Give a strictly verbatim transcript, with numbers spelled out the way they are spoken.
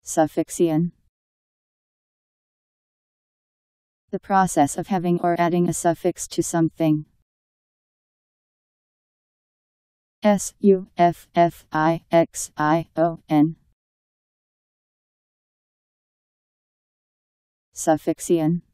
Suffixion. The process of having or adding a suffix to something. S U F F I X I O N. Suffixion.